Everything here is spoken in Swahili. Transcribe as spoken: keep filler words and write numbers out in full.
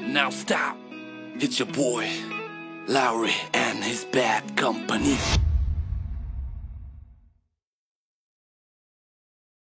Now stop. It's your boy, Laure and his bad company.